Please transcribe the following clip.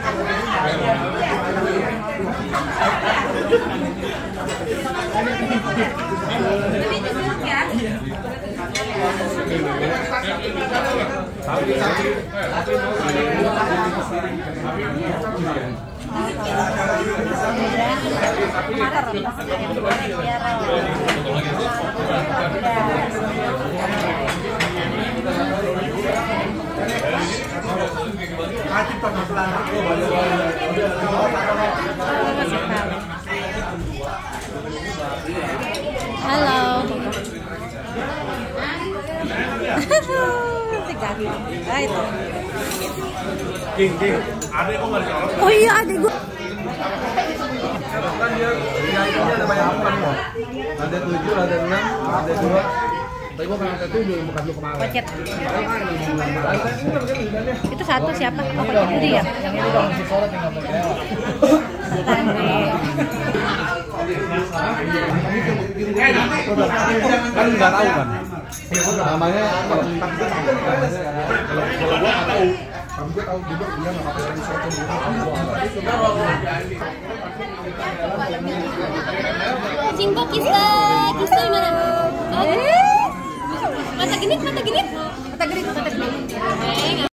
Halo. Ah, itu. King, adek kok nggak dicolok? Oh iya, adek gua. Kan dia nilainya ada banyak bukan kok. Ada 7, ada 6, ada 2. Tapi gua pengen ke 7 bukan lu kemarin. Pocet. Itu satu siapa? Oh, Pocet itu ya? Yang ini dong si Sorot yang nggak pakai. Kan nggak tahu kan? Namanya kalau gua nggak tahu. Kamu gue tahu juga dia nggak pakai yang Sorot Simbo Kista gimana? Mata genit.